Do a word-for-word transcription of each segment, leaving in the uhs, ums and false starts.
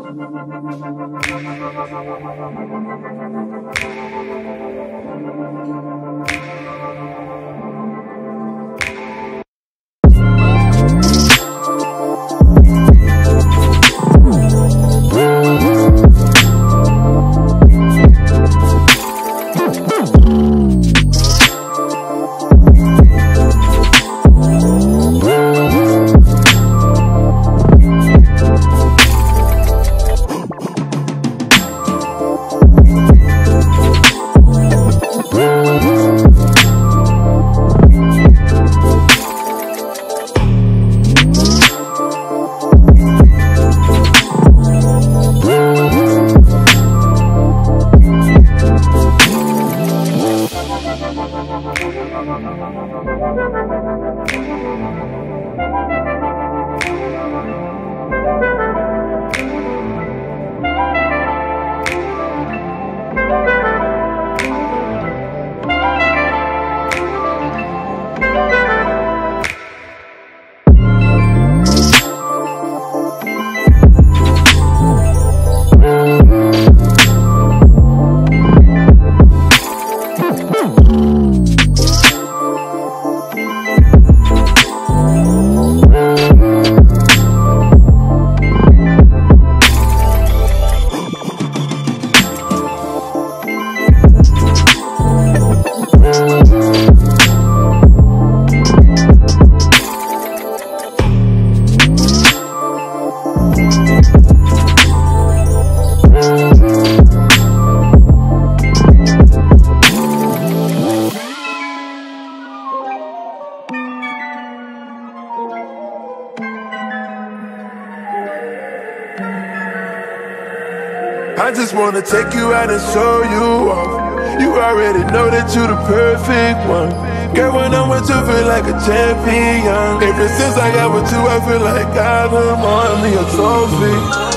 I just wanna take you out and show you off. You already know that you the perfect one. Girl, when I'm with you, feel like a champion. Ever since I got with you, I feel like I done won me a trophy.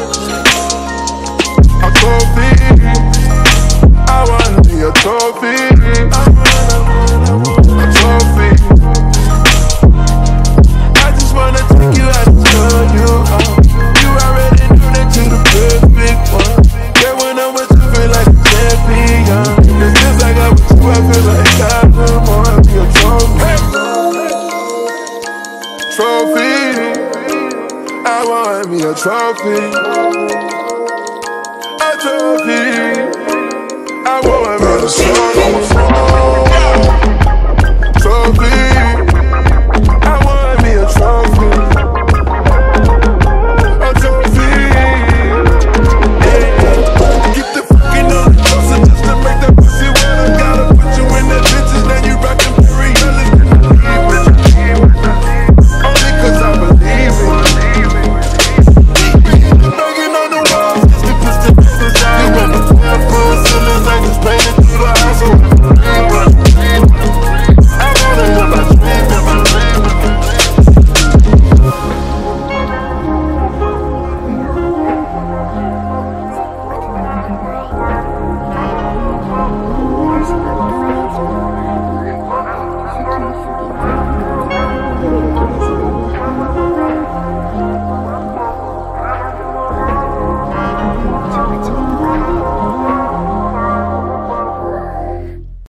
A trophy. I want me a trophy. A trophy. I just wanna take you out and show you off. You already know that you the perfect one. Girl, when I'm with you, feel like a champion. Ever since I got with you, I feel like I done won me a trophy. Trophy. I want me a trophy. A trophy. I want me a trophy.